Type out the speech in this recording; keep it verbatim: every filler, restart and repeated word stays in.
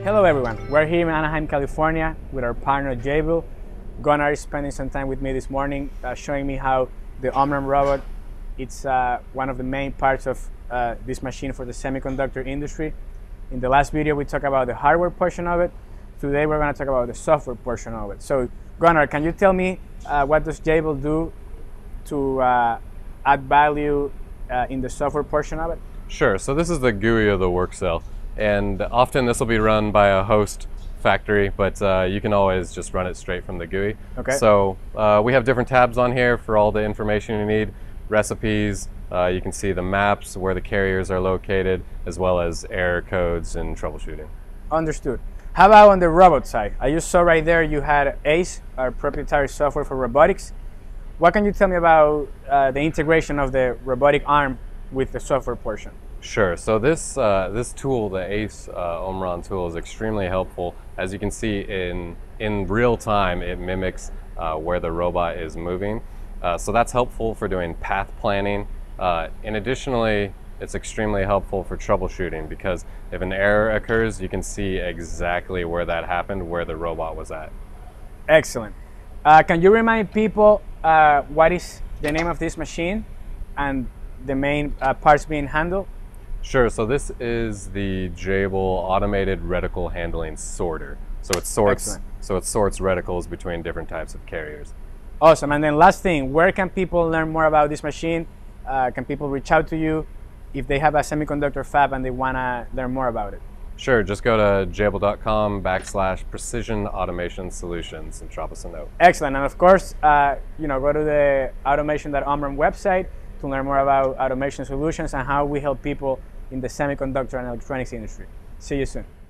Hello everyone, we're here in Anaheim, California with our partner Jabil. Gunnar is spending some time with me this morning uh, showing me how the Omron robot, it's uh, one of the main parts of uh, this machine for the semiconductor industry. In the last video we talked about the hardware portion of it. Today we're going to talk about the software portion of it. So Gunnar, can you tell me uh, what does Jabil do to uh, add value uh, in the software portion of it? Sure, so this is the G U I of the work cell. And often this will be run by a host factory, but uh, you can always just run it straight from the G U I. Okay. So uh, we have different tabs on here for all the information you need, recipes, uh, you can see the maps, where the carriers are located, as well as error codes and troubleshooting. Understood. How about on the robot side? I just saw right there you had ACE, our proprietary software for robotics. What can you tell me about uh, the integration of the robotic arm with the software portion? Sure. So this uh, this tool, the ACE uh, Omron tool, is extremely helpful. As you can see, in in real time, it mimics uh, where the robot is moving. Uh, so that's helpful for doing path planning. Uh, and additionally, it's extremely helpful for troubleshooting because if an error occurs, you can see exactly where that happened, where the robot was at. Excellent. Uh, can you remind people uh, what is the name of this machine and the main uh, parts being handled? Sure, so this is the Jabil automated reticle handling sorter. So it sorts Excellent. so it sorts reticles between different types of carriers. Awesome. And then last thing, where can people learn more about this machine? Uh, can people reach out to you if they have a semiconductor fab and they want to learn more about it? Sure, just go to jabil dot com backslash precision automation solutions and drop us a note. Excellent. And of course, uh, you know, go to the automation dot omron website to learn more about automation solutions and how we help people in the semiconductor and electronics industry. See you soon.